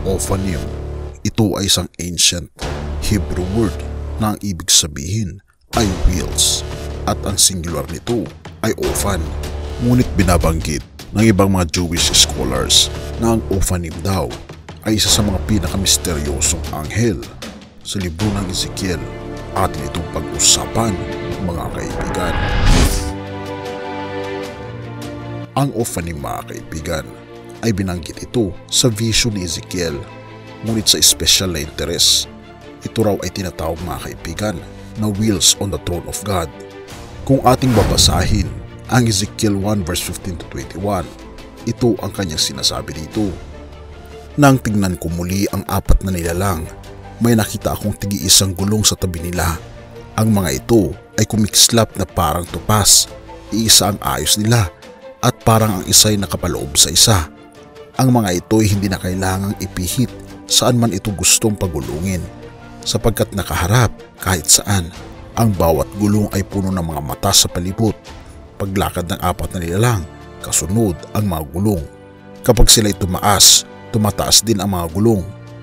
Ophanim. Ito ay isang ancient Hebrew word na ang ibig sabihin ay wheels at ang singular nito ay Ophan. Ngunit binabanggit ng ibang mga Jewish scholars na ang Ophanim daw ay isa sa mga pinakamisteryosong anghel sa libro ng Ezekiel. Atin itong pag-usapan, mga kaibigan. Ang Ophanim, mga kaibigan, ay binanggit ito sa vision ni Ezekiel, ngunit sa special na interest. Ito raw ay tinatawag, mga kaibigan, na wheels on the throne of God. Kung ating babasahin ang Ezekiel 1 verse 15 to 21, ito ang kanyang sinasabi dito. Nang tingnan ko muli ang apat na nilalang, may nakita akong tigi-isang gulong sa tabi nila. Ang mga ito ay kumikislap na parang tupas, iisa ang ayos nila at parang ang isa'y nakapaloob sa isa. Ang mga ito ay hindi na kailangang ipihit saan man ito gustong pagulungin, sapagkat nakaharap kahit saan. Ang bawat gulong ay puno ng mga mata sa palibot. Paglakad ng apat na nilalang, kasunod ang mga gulong. Kapag sila'y tumaas, tumataas din ang mga gulong.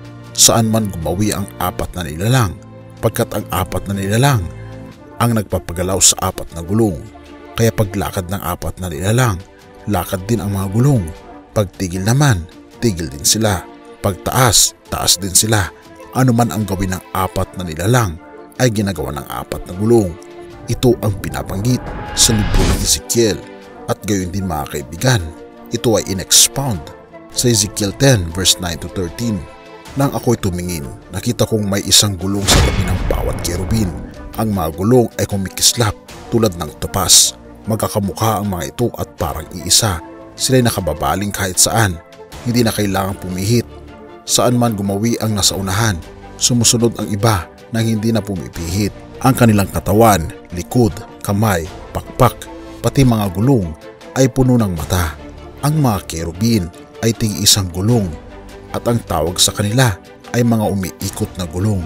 Saan man gumawi ang apat na nilalang, pagkat ang apat na nilalang ang nagpapagalaw sa apat na gulong. Kaya paglakad ng apat na nilalang, lakad din ang mga gulong. Pagtigil naman, tigil din sila. Pagtaas, taas din sila. Ano man ang gawin ng apat na nilalang ay ginagawa ng apat na gulong. Ito ang pinabanggit sa libro ng Ezekiel. At gayon din, mga kaibigan, ito ay in-expound sa Ezekiel 10 verse 9 to 13. Nang ako'y tumingin, nakita kong may isang gulong sa tabi ng bawat kerubin. Ang mga gulong ay kumikislap tulad ng tupas. Magkakamukha ang mga ito at parang iisa. Sila'y nakababaling kahit saan. Hindi na kailangang pumihit. Saan man gumawi ang nasa unahan, sumusunod ang iba nang hindi na pumipihit. Ang kanilang katawan, likod, kamay, pakpak, pati mga gulong ay puno ng mata. Ang mga kerubin ay tig-isang gulong at ang tawag sa kanila ay mga umiikot na gulong.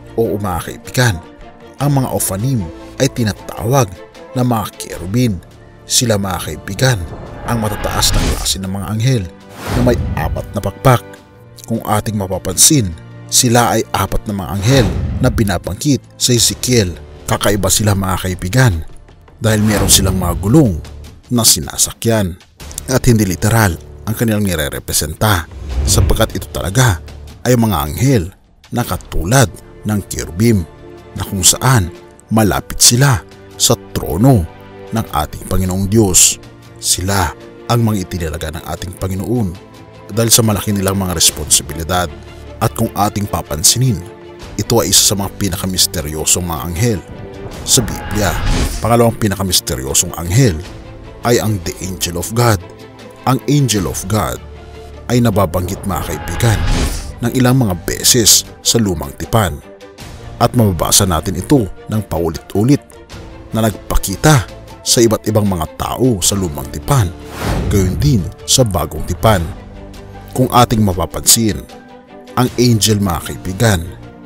O mga kaibigan, ang mga Ophanim ay tinatawag na mga kerubin. Sila, mga kaibigan, ang matataas na klase ng mga anghel na may apat na pakpak. Kung ating mapapansin, sila ay apat na mga anghel na binabanggit sa Ezekiel. Kakaiba sila, mga kaibigan, dahil meron silang mga gulong na sinasakyan at hindi literal ang kanilang nire-representa, sapagkat ito talaga ay mga anghel na katulad ng kerubim na kung saan malapit sila sa trono ng ating Panginoong Diyos. Sila ang mga itinalaga ng ating Panginoon dahil sa malaki nilang mga responsibilidad. At kung ating papansinin, ito ay isa sa mga pinakamisteryosong mga anghel sa Biblia. Pangalawang pinakamisteryosong anghel ay ang the Angel of God. Ang Angel of God ay nababanggit, mga kaibigan, ng ilang mga beses sa Lumang Tipan. At mababasa natin ito ng paulit-ulit na nagpakita sa iba't ibang mga tao sa Lumang Tipan, gayon din sa Bagong Tipan. Kung ating mapapansin, ang angel, mga kaibigan,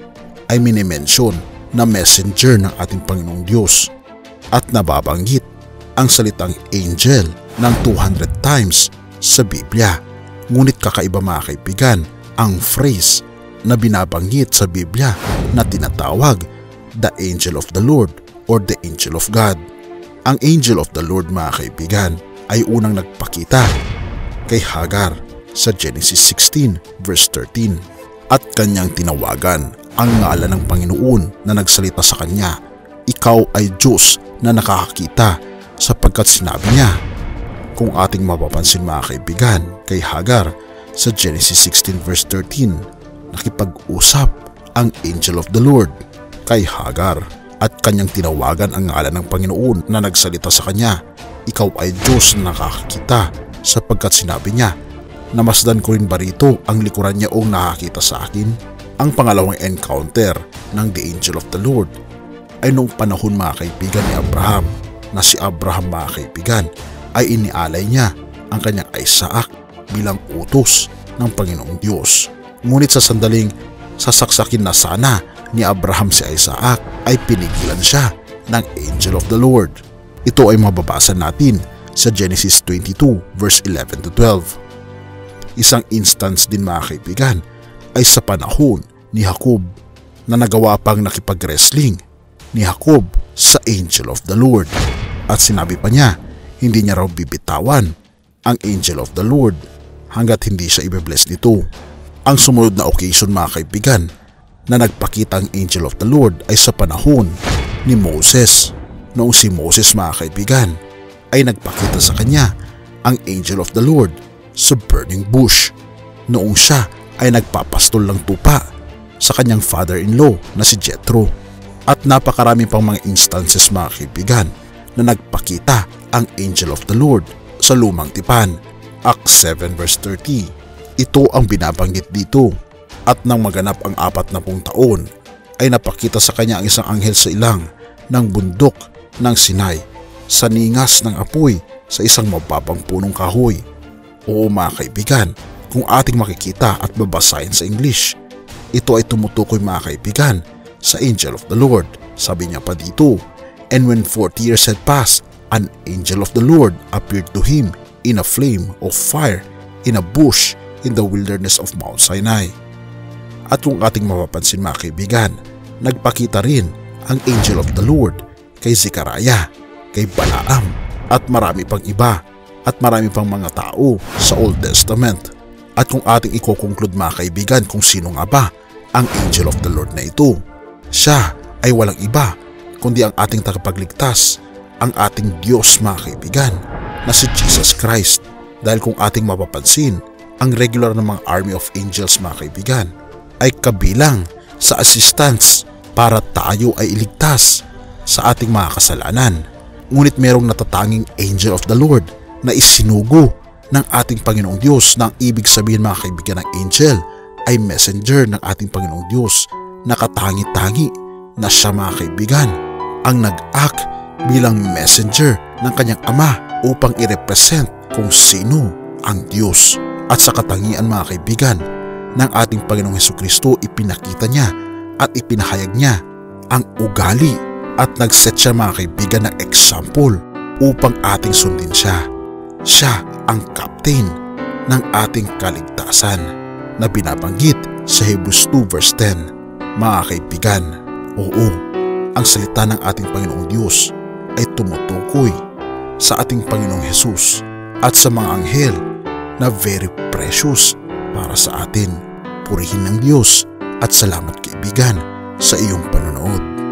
ay minimension na messenger ng ating Panginoong Diyos at nababanggit ang salitang angel ng 200 times sa Biblia. Ngunit kakaiba, mga kaibigan, ang phrase na binabanggit sa Biblia na tinatawag the angel of the Lord or the angel of God. Ang angel of the Lord, mga kaibigan, ay unang nagpakita kay Hagar sa Genesis 16 verse 13 at kanyang tinawagan ang ngalan ng Panginoon na nagsalita sa kanya. Ikaw ay Diyos na nakakakita, sapagkat sinabi niya. Kung ating mapapansin, mga kaibigan, kay Hagar sa Genesis 16 verse 13, nakipag-usap ang angel of the Lord kay Hagar at kanyang tinawagan ang ngalan ng Panginoon na nagsalita sa kanya. Ikaw ay Diyos na nakakakita, sapagkat sinabi niya, namasdan ko rin ba rito ang likuran niya o nakakita sa akin? Ang pangalawang encounter ng the angel of the Lord ay noong panahon, mga kaibigan, ni Abraham, na si Abraham, mga kaibigan, ay inialay niya ang kanyang Isaac bilang utos ng Panginoong Diyos. Ngunit sa sandaling sasaksakin na sana ni Abraham si Isaac, ay pinigilan siya ng angel of the Lord. Ito ay mababasa natin sa Genesis 22 verse 11 to 12. Isang instance din, mga kaibigan, ay sa panahon ni Jacob na nagawa pang nakipag-wrestling ni Jacob sa angel of the Lord. At sinabi pa niya, hindi niya raw bibitawan ang angel of the Lord hanggat hindi siya ibe-bless nito. Ang sumunod na occasion mga kaibigan na nagpakita ang angel of the Lord ay sa panahon ni Moses. Noong si Moses mga kaibigan ay nagpakita sa kanya ang angel of the Lord sa burning bush. Noong siya ay nagpapastol ng tupa sa kanyang father-in-law na si Jethro. At napakarami pang mga instances mga kaibigan na nagpakita ang angel of the Lord sa lumang tipan. Acts 7 verse 30. Ito ang binabanggit dito. At nang maganap ang 40 taon ay napakita sa kanya ang isang anghel sa ilang ng bundok ng Sinai sa ningas ng apoy sa isang mababang punong kahoy. Oo mga kaibigan, kung ating makikita at babasahin sa English, ito ay tumutukoy mga kaibigan sa angel of the Lord. Sabi niya pa dito, and when 40 years had passed, an angel of the Lord appeared to him in a flame of fire in a bush in the wilderness of Mount Sinai. At kung ating mapapansin mga kaibigan, nagpakita rin ang angel of the Lord kay Zechariah, kay Balaam at marami pang iba at marami pang mga tao sa Old Testament. At kung ating iko-conclude mga kaibigan kung sino nga ba ang angel of the Lord na ito, siya ay walang iba kundi ang ating tagapagligtas, ang ating Diyos mga kaibigan na si Jesus Christ. Dahil kung ating mapapansin, ang regular na mga army of angels mga kaibigan ay kabilang sa assistance para tayo ay iligtas sa ating mga kasalanan. Ngunit merong natatanging angel of the Lord na isinugo ng ating Panginoong Diyos, na ang ibig sabihin mga kaibigan ng angel ay messenger ng ating Panginoong Diyos na katangi-tangi na siya mga kaibigan ang nag-act bilang messenger ng kanyang ama upang i-represent kung sino ang Diyos. At sa katangian mga kaibigan ng ating Panginoong Hesukristo, ipinakita niya at ipinahayag niya ang ugali at nag-set siya mga kaibigan ng example upang ating sundin siya. Siya ang captain ng ating kaligtasan na binabanggit sa Hebrews 2 verse 10. Mga kaibigan, oo, ang salita ng ating Panginoong Diyos ay tumutukoy sa ating Panginoong Hesus at sa mga anghel na very precious para sa atin. Purihin ng Diyos at salamat kaibigan sa iyong panonood.